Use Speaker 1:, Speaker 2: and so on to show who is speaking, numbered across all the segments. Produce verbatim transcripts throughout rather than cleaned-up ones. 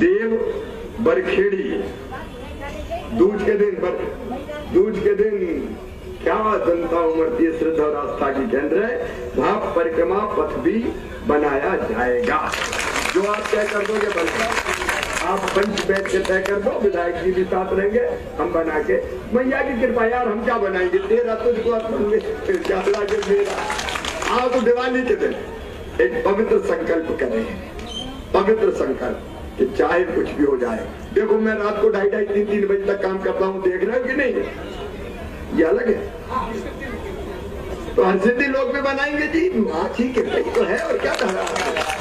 Speaker 1: देव बरखेड़ी दूज के दिन बर, दूज के दिन क्या जनता उमड़ती है, श्रद्धा और आस्था की केंद्र है, वहां परिक्रमा पथ भी बनाया जाएगा। जो आप तय कर दोगे बल्कि आप पंच बैठ के तय कर दो, विधायक जी भी साथ रहेंगे, हम बना के मैया की कृपा यार हम क्या बनाएंगे, तेरा तुझको क्या लागे मेरा। आप दिवाली के दिन एक पवित्र संकल्प करें, पवित्र संकल्प कि चाहे कुछ भी हो जाए। देखो मैं रात को ढाई ढाई तीन तीन बजे तक काम करता हूँ, देख रहे हो कि नहीं, ये अलग है। तो हर सिद्धि लोग भी बनाएंगे जी, माँ ठीक है तो है और क्या कह रहा है।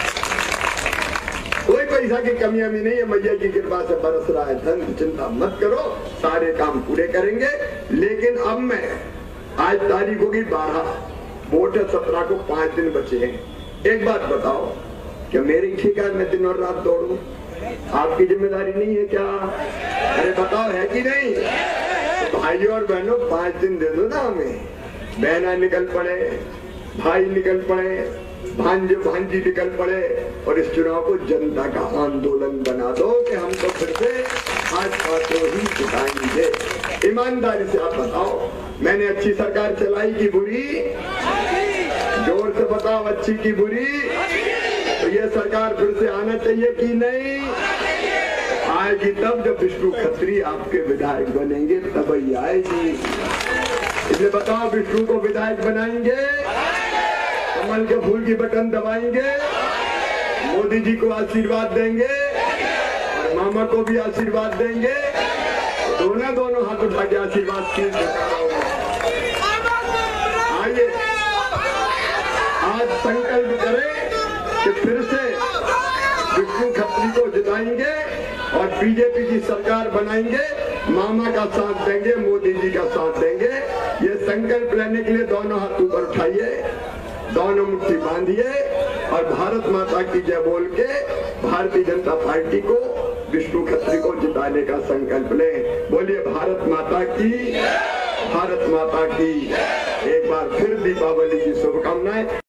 Speaker 1: कोई पैसा की कमी अमी नहीं है, मैया की कृपा से बरस रहा है धन, चिंता मत करो, सारे काम पूरे करेंगे। लेकिन अब मैं आज तारीख होगी बारह, वोट है सत्रह को, पांच दिन बचे हैं। एक बात बताओ, क्या मेरी ठेका है मैं दिन और रात दौड़ू? आपकी जिम्मेदारी नहीं है क्या? अरे बताओ है कि नहीं? तो भाइयों और बहनों पांच दिन दे दो ना हमें, बहना निकल पड़े, भाई निकल पड़े, भांजे भांजी निकल पड़े और इस चुनाव को जनता का आंदोलन बना दो कि हम तो फिर से भाजपा को ही जिताएंगे। ईमानदारी से आप बताओ, मैंने अच्छी सरकार चलाई की बुरी? जोर से बताओ, अच्छी की बुरी? तो ये सरकार फिर से आना चाहिए कि नहीं? आएगी तब जब विष्णु खत्री आपके विधायक बनेंगे, तब ही आएगी। इसलिए बताओ, विष्णु को विधायक बनाएंगे, कमल के फूल की बटन दबाएंगे, मोदी जी को आशीर्वाद देंगे और मामा को भी आशीर्वाद देंगे, दोनों दोनों हाथ उठा के आशीर्वाद की। आइए आज संकल्प करें कि फिर से विष्णु खत्री को जिताएंगे और बीजेपी की सरकार बनाएंगे, मामा का साथ देंगे, मोदी जी का साथ देंगे। ये संकल्प लेने के लिए दोनों हाथ ऊपर उठाइए, दोनों मुट्ठी बांधिए और भारत माता की जय बोल के भारतीय जनता पार्टी को, विष्णु खत्री को जिताने का संकल्प लें। बोलिए भारत माता की, भारत माता की। एक बार फिर दीपावली की शुभकामनाएं।